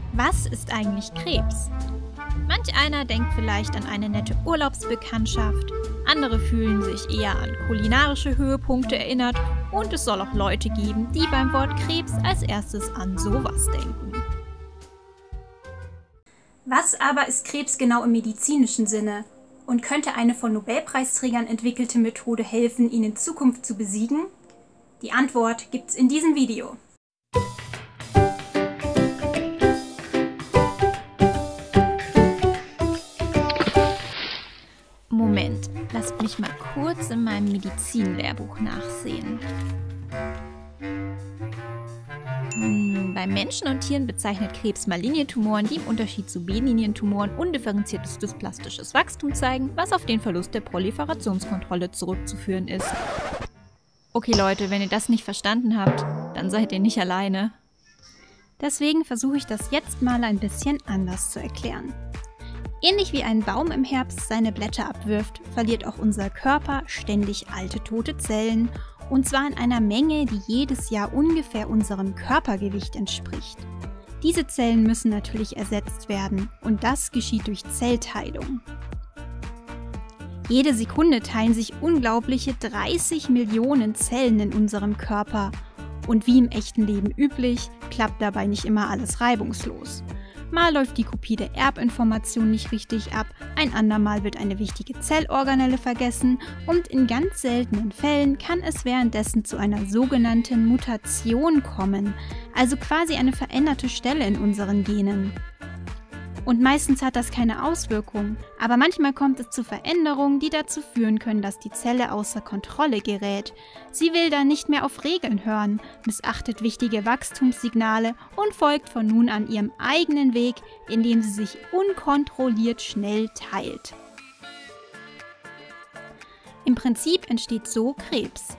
Was ist eigentlich Krebs? Manch einer denkt vielleicht an eine nette Urlaubsbekanntschaft, andere fühlen sich eher an kulinarische Höhepunkte erinnert und es soll auch Leute geben, die beim Wort Krebs als erstes an sowas denken. Was aber ist Krebs genau im medizinischen Sinne? Und könnte eine von Nobelpreisträgern entwickelte Methode helfen, ihn in Zukunft zu besiegen? Die Antwort gibt's in diesem Video. Moment, lasst mich mal kurz in meinem Medizinlehrbuch nachsehen. Bei Menschen und Tieren bezeichnet Krebs maligne Tumoren, die im Unterschied zu benignen Tumoren undifferenziertes dysplastisches Wachstum zeigen, was auf den Verlust der Proliferationskontrolle zurückzuführen ist. Okay Leute, wenn ihr das nicht verstanden habt, dann seid ihr nicht alleine. Deswegen versuche ich das jetzt mal ein bisschen anders zu erklären. Ähnlich wie ein Baum im Herbst seine Blätter abwirft, verliert auch unser Körper ständig alte tote Zellen, und zwar in einer Menge, die jedes Jahr ungefähr unserem Körpergewicht entspricht. Diese Zellen müssen natürlich ersetzt werden und das geschieht durch Zellteilung. Jede Sekunde teilen sich unglaubliche 30 Millionen Zellen in unserem Körper und wie im echten Leben üblich, klappt dabei nicht immer alles reibungslos. Mal läuft die Kopie der Erbinformation nicht richtig ab, ein andermal wird eine wichtige Zellorganelle vergessen und in ganz seltenen Fällen kann es währenddessen zu einer sogenannten Mutation kommen, also quasi eine veränderte Stelle in unseren Genen. Und meistens hat das keine Auswirkung, aber manchmal kommt es zu Veränderungen, die dazu führen können, dass die Zelle außer Kontrolle gerät. Sie will dann nicht mehr auf Regeln hören, missachtet wichtige Wachstumssignale und folgt von nun an ihrem eigenen Weg, indem sie sich unkontrolliert schnell teilt. Im Prinzip entsteht so Krebs.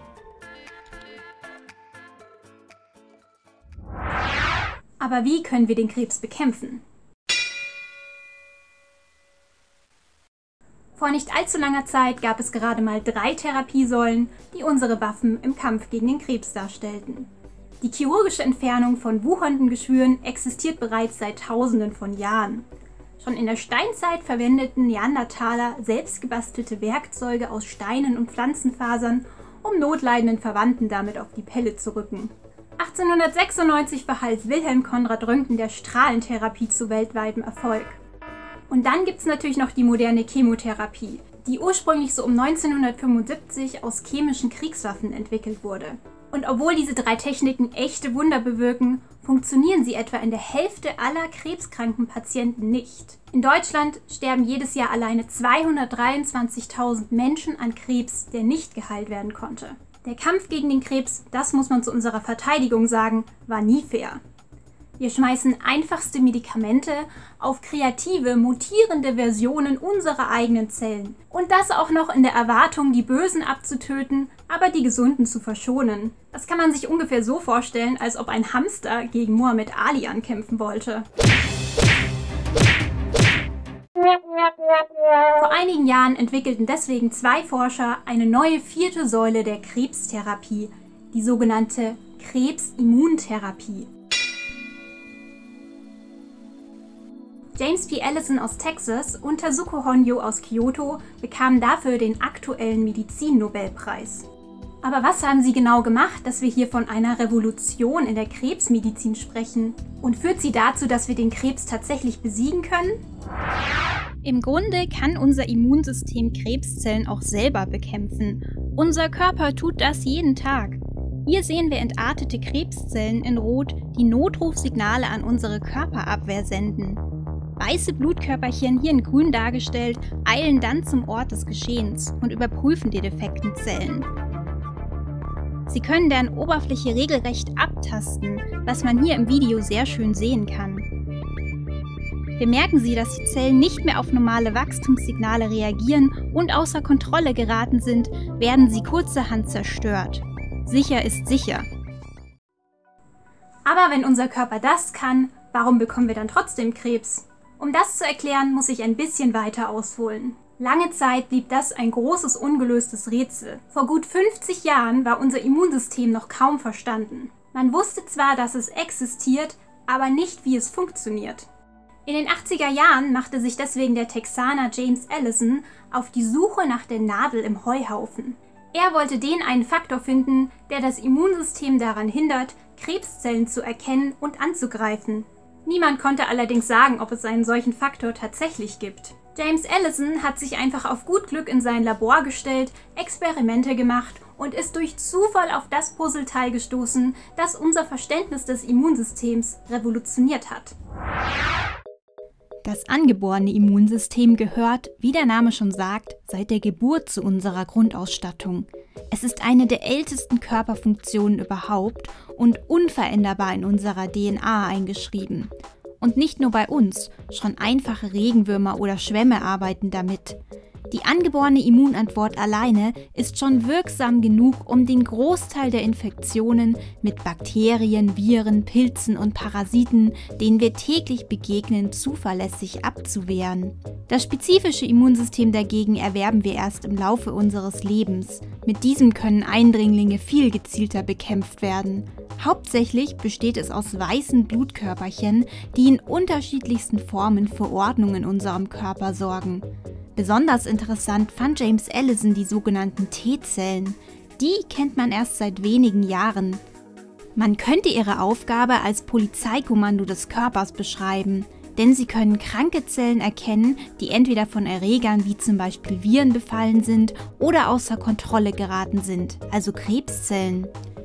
Aber wie können wir den Krebs bekämpfen? Vor nicht allzu langer Zeit gab es gerade mal 3 Therapiesäulen, die unsere Waffen im Kampf gegen den Krebs darstellten. Die chirurgische Entfernung von wuchernden Geschwüren existiert bereits seit Tausenden von Jahren. Schon in der Steinzeit verwendeten Neandertaler selbstgebastelte Werkzeuge aus Steinen und Pflanzenfasern, um notleidenden Verwandten damit auf die Pelle zu rücken. 1896 verhalf Wilhelm Conrad Röntgen der Strahlentherapie zu weltweitem Erfolg. Und dann gibt es natürlich noch die moderne Chemotherapie, die ursprünglich so um 1975 aus chemischen Kriegswaffen entwickelt wurde. Und obwohl diese 3 Techniken echte Wunder bewirken, funktionieren sie etwa in der Hälfte aller krebskranken Patienten nicht. In Deutschland sterben jedes Jahr alleine 223.000 Menschen an Krebs, der nicht geheilt werden konnte. Der Kampf gegen den Krebs, das muss man zu unserer Verteidigung sagen, war nie fair. Wir schmeißen einfachste Medikamente auf kreative, mutierende Versionen unserer eigenen Zellen. Und das auch noch in der Erwartung, die Bösen abzutöten, aber die Gesunden zu verschonen. Das kann man sich ungefähr so vorstellen, als ob ein Hamster gegen Muhammad Ali ankämpfen wollte. Vor einigen Jahren entwickelten deswegen 2 Forscher eine neue 4. Säule der Krebstherapie, die sogenannte Krebsimmuntherapie. James P. Allison aus Texas und Tasuku Honjo aus Kyoto bekamen dafür den aktuellen Medizin-Nobelpreis. Aber was haben sie genau gemacht, dass wir hier von einer Revolution in der Krebsmedizin sprechen? Und führt sie dazu, dass wir den Krebs tatsächlich besiegen können? Im Grunde kann unser Immunsystem Krebszellen auch selber bekämpfen. Unser Körper tut das jeden Tag. Hier sehen wir entartete Krebszellen in Rot, die Notrufsignale an unsere Körperabwehr senden. Weiße Blutkörperchen, hier in grün dargestellt, eilen dann zum Ort des Geschehens und überprüfen die defekten Zellen. Sie können deren Oberfläche regelrecht abtasten, was man hier im Video sehr schön sehen kann. Bemerken Sie, dass die Zellen nicht mehr auf normale Wachstumssignale reagieren und außer Kontrolle geraten sind, werden sie kurzerhand zerstört. Sicher ist sicher. Aber wenn unser Körper das kann, warum bekommen wir dann trotzdem Krebs? Um das zu erklären, muss ich ein bisschen weiter ausholen. Lange Zeit blieb das ein großes ungelöstes Rätsel. Vor gut 50 Jahren war unser Immunsystem noch kaum verstanden. Man wusste zwar, dass es existiert, aber nicht, wie es funktioniert. In den 80er Jahren machte sich deswegen der Texaner James Allison auf die Suche nach der Nadel im Heuhaufen. Er wollte den einen Faktor finden, der das Immunsystem daran hindert, Krebszellen zu erkennen und anzugreifen. Niemand konnte allerdings sagen, ob es einen solchen Faktor tatsächlich gibt. James Allison hat sich einfach auf gut Glück in sein Labor gestellt, Experimente gemacht und ist durch Zufall auf das Puzzleteil gestoßen, das unser Verständnis des Immunsystems revolutioniert hat. Das angeborene Immunsystem gehört, wie der Name schon sagt, seit der Geburt zu unserer Grundausstattung. Es ist eine der ältesten Körperfunktionen überhaupt und unveränderbar in unserer DNA eingeschrieben. Und nicht nur bei uns, schon einfache Regenwürmer oder Schwämme arbeiten damit. Die angeborene Immunantwort alleine ist schon wirksam genug, um den Großteil der Infektionen mit Bakterien, Viren, Pilzen und Parasiten, denen wir täglich begegnen, zuverlässig abzuwehren. Das spezifische Immunsystem dagegen erwerben wir erst im Laufe unseres Lebens. Mit diesem können Eindringlinge viel gezielter bekämpft werden. Hauptsächlich besteht es aus weißen Blutkörperchen, die in unterschiedlichsten Formen für Ordnung in unserem Körper sorgen. Besonders interessant fand James Allison die sogenannten T-Zellen. Die kennt man erst seit wenigen Jahren. Man könnte ihre Aufgabe als Polizeikommando des Körpers beschreiben, denn sie können kranke Zellen erkennen, die entweder von Erregern wie zum Beispiel Viren befallen sind oder außer Kontrolle geraten sind, also Krebszellen.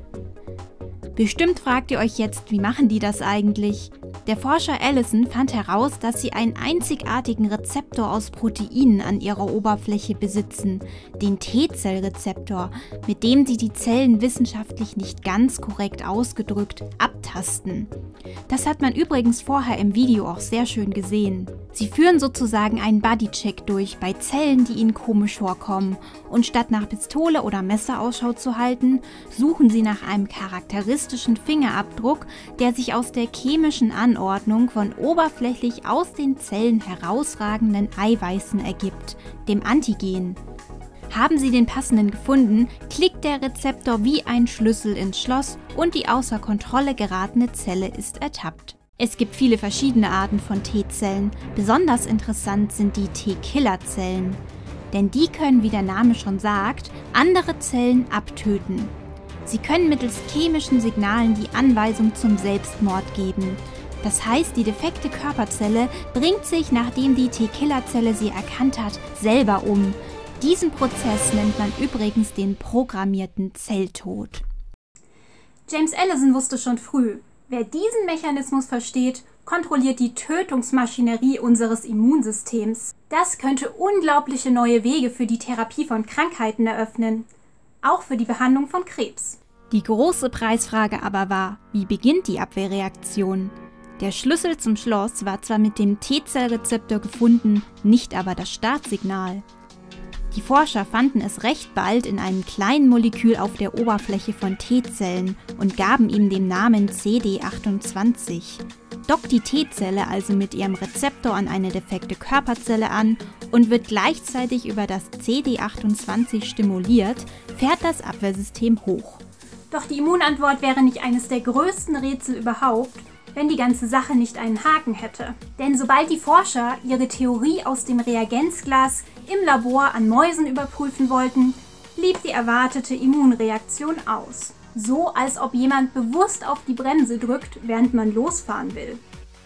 Bestimmt fragt ihr euch jetzt, wie machen die das eigentlich? Der Forscher Allison fand heraus, dass sie einen einzigartigen Rezeptor aus Proteinen an ihrer Oberfläche besitzen, den T-Zellrezeptor, mit dem sie die Zellen wissenschaftlich nicht ganz korrekt ausgedrückt abtasten. Das hat man übrigens vorher im Video auch sehr schön gesehen. Sie führen sozusagen einen Bodycheck durch bei Zellen, die ihnen komisch vorkommen, und statt nach Pistole oder Messer Ausschau zu halten, suchen sie nach einem charakteristischen Fingerabdruck, der sich aus der chemischen Anordnung von oberflächlich aus den Zellen herausragenden Eiweißen ergibt, dem Antigen. Haben Sie den passenden gefunden, klickt der Rezeptor wie ein Schlüssel ins Schloss und die außer Kontrolle geratene Zelle ist ertappt. Es gibt viele verschiedene Arten von T-Zellen. Besonders interessant sind die T-Killer-Zellen. Denn die können, wie der Name schon sagt, andere Zellen abtöten. Sie können mittels chemischen Signalen die Anweisung zum Selbstmord geben. Das heißt, die defekte Körperzelle bringt sich, nachdem die T-Killer-Zelle sie erkannt hat, selber um. Diesen Prozess nennt man übrigens den programmierten Zelltod. James Allison wusste schon früh, wer diesen Mechanismus versteht, kontrolliert die Tötungsmaschinerie unseres Immunsystems. Das könnte unglaubliche neue Wege für die Therapie von Krankheiten eröffnen, auch für die Behandlung von Krebs. Die große Preisfrage aber war, wie beginnt die Abwehrreaktion? Der Schlüssel zum Schloss war zwar mit dem T-Zellrezeptor gefunden, nicht aber das Startsignal. Die Forscher fanden es recht bald in einem kleinen Molekül auf der Oberfläche von T-Zellen und gaben ihm den Namen CD28. Dockt die T-Zelle also mit ihrem Rezeptor an eine defekte Körperzelle an und wird gleichzeitig über das CD28 stimuliert, fährt das Abwehrsystem hoch. Doch die Immunantwort wäre nicht eines der größten Rätsel überhaupt, wenn die ganze Sache nicht einen Haken hätte. Denn sobald die Forscher ihre Theorie aus dem Reagenzglas im Labor an Mäusen überprüfen wollten, blieb die erwartete Immunreaktion aus. So, als ob jemand bewusst auf die Bremse drückt, während man losfahren will.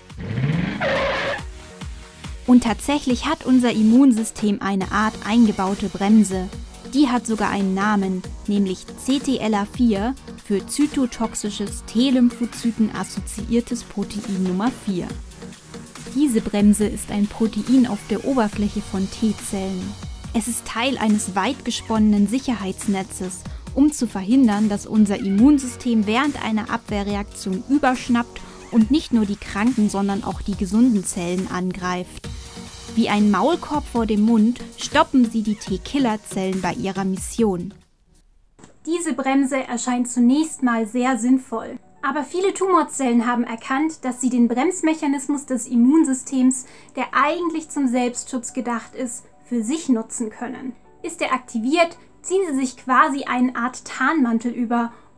Und tatsächlich hat unser Immunsystem eine Art eingebaute Bremse. Die hat sogar einen Namen, nämlich CTLA4 für zytotoxisches T-Lymphozyten-assoziiertes Protein Nummer 4. Diese Bremse ist ein Protein auf der Oberfläche von T-Zellen. Es ist Teil eines weit gesponnenen Sicherheitsnetzes, um zu verhindern, dass unser Immunsystem während einer Abwehrreaktion überschnappt und nicht nur die kranken, sondern auch die gesunden Zellen angreift. Wie ein Maulkorb vor dem Mund stoppen sie die T-Killer-Zellen bei ihrer Mission. Diese Bremse erscheint zunächst mal sehr sinnvoll. Aber viele Tumorzellen haben erkannt, dass sie den Bremsmechanismus des Immunsystems, der eigentlich zum Selbstschutz gedacht ist, für sich nutzen können. Ist er aktiviert, ziehen sie sich quasi eine Art Tarnmantel über,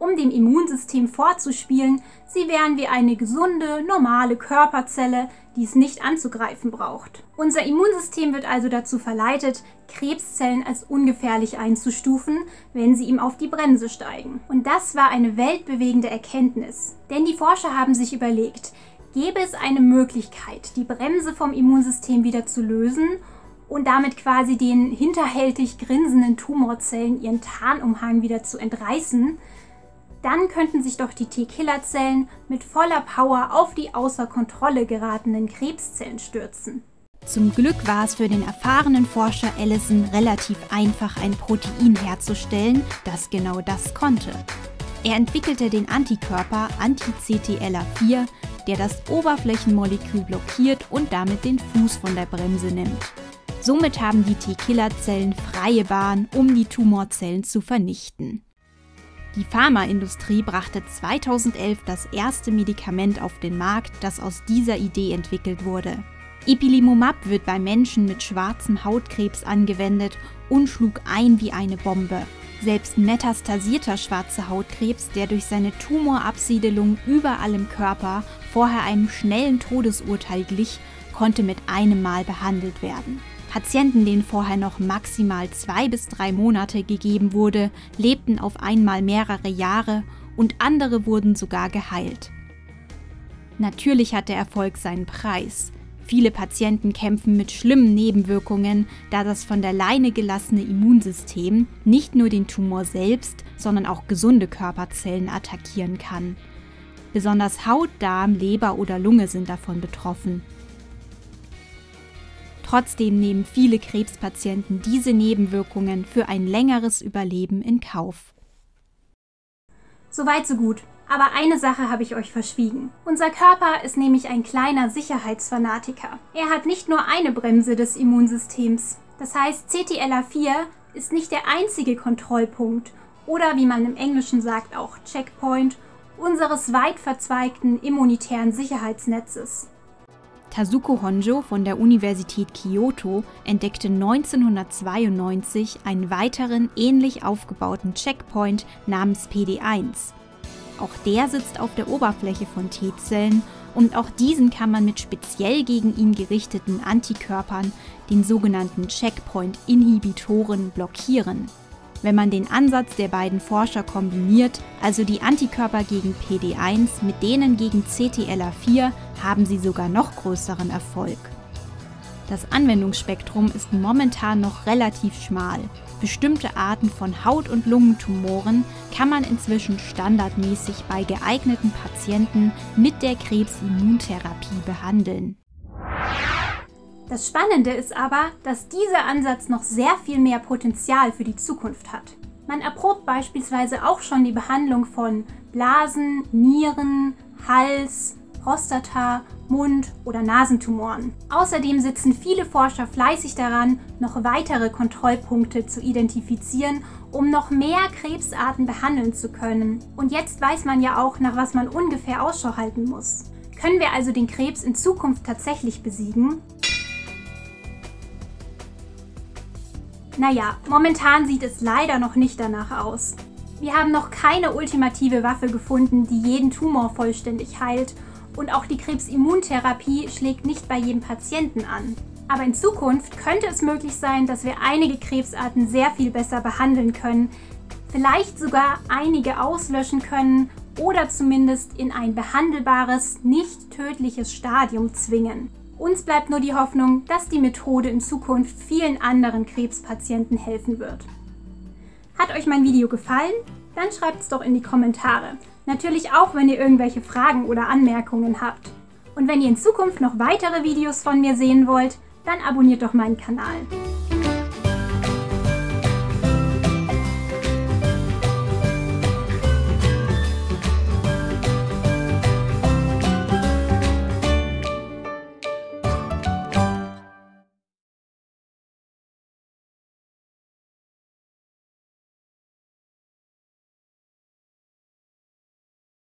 um dem Immunsystem vorzuspielen, sie wären wie eine gesunde, normale Körperzelle, die es nicht anzugreifen braucht. Unser Immunsystem wird also dazu verleitet, Krebszellen als ungefährlich einzustufen, wenn sie ihm auf die Bremse steigen. Und das war eine weltbewegende Erkenntnis. Denn die Forscher haben sich überlegt, gäbe es eine Möglichkeit, die Bremse vom Immunsystem wieder zu lösen und damit quasi den hinterhältig grinsenden Tumorzellen ihren Tarnumhang wieder zu entreißen, dann könnten sich doch die T-Killer-Zellen mit voller Power auf die außer Kontrolle geratenen Krebszellen stürzen. Zum Glück war es für den erfahrenen Forscher Allison relativ einfach, ein Protein herzustellen, das genau das konnte. Er entwickelte den Antikörper Anti-CTLA4, der das Oberflächenmolekül blockiert und damit den Fuß von der Bremse nimmt. Somit haben die T-Killer-Zellen freie Bahn, um die Tumorzellen zu vernichten. Die Pharmaindustrie brachte 2011 das erste Medikament auf den Markt, das aus dieser Idee entwickelt wurde. Ipilimumab wird bei Menschen mit schwarzem Hautkrebs angewendet und schlug ein wie eine Bombe. Selbst metastasierter schwarzer Hautkrebs, der durch seine Tumorabsiedelung überall im Körper vorher einem schnellen Todesurteil glich, konnte mit einem Mal behandelt werden. Patienten, denen vorher noch maximal 2 bis 3 Monate gegeben wurde, lebten auf einmal mehrere Jahre und andere wurden sogar geheilt. Natürlich hat der Erfolg seinen Preis. Viele Patienten kämpfen mit schlimmen Nebenwirkungen, da das von der Leine gelassene Immunsystem nicht nur den Tumor selbst, sondern auch gesunde Körperzellen attackieren kann. Besonders Haut, Darm, Leber oder Lunge sind davon betroffen. Trotzdem nehmen viele Krebspatienten diese Nebenwirkungen für ein längeres Überleben in Kauf. Soweit so gut. Aber eine Sache habe ich euch verschwiegen. Unser Körper ist nämlich ein kleiner Sicherheitsfanatiker. Er hat nicht nur eine Bremse des Immunsystems. Das heißt, CTLA4 ist nicht der einzige Kontrollpunkt oder, wie man im Englischen sagt, auch Checkpoint unseres weit verzweigten immunitären Sicherheitsnetzes. Tasuku Honjo von der Universität Kyoto entdeckte 1992 einen weiteren ähnlich aufgebauten Checkpoint namens PD-1. Auch der sitzt auf der Oberfläche von T-Zellen und auch diesen kann man mit speziell gegen ihn gerichteten Antikörpern, den sogenannten Checkpoint-Inhibitoren, blockieren. Wenn man den Ansatz der beiden Forscher kombiniert, also die Antikörper gegen PD-1 mit denen gegen CTLA4, haben sie sogar noch größeren Erfolg. Das Anwendungsspektrum ist momentan noch relativ schmal. Bestimmte Arten von Haut- und Lungentumoren kann man inzwischen standardmäßig bei geeigneten Patienten mit der Krebsimmuntherapie behandeln. Das Spannende ist aber, dass dieser Ansatz noch sehr viel mehr Potenzial für die Zukunft hat. Man erprobt beispielsweise auch schon die Behandlung von Blasen-, Nieren-, Hals-, Prostata-, Mund- oder Nasentumoren. Außerdem sitzen viele Forscher fleißig daran, noch weitere Kontrollpunkte zu identifizieren, um noch mehr Krebsarten behandeln zu können. Und jetzt weiß man ja auch, nach was man ungefähr Ausschau halten muss. Können wir also den Krebs in Zukunft tatsächlich besiegen? Naja, momentan sieht es leider noch nicht danach aus. Wir haben noch keine ultimative Waffe gefunden, die jeden Tumor vollständig heilt, und auch die Krebsimmuntherapie schlägt nicht bei jedem Patienten an. Aber in Zukunft könnte es möglich sein, dass wir einige Krebsarten sehr viel besser behandeln können, vielleicht sogar einige auslöschen können oder zumindest in ein behandelbares, nicht tödliches Stadium zwingen. Uns bleibt nur die Hoffnung, dass die Methode in Zukunft vielen anderen Krebspatienten helfen wird. Hat euch mein Video gefallen? Dann schreibt es doch in die Kommentare. Natürlich auch, wenn ihr irgendwelche Fragen oder Anmerkungen habt. Und wenn ihr in Zukunft noch weitere Videos von mir sehen wollt, dann abonniert doch meinen Kanal.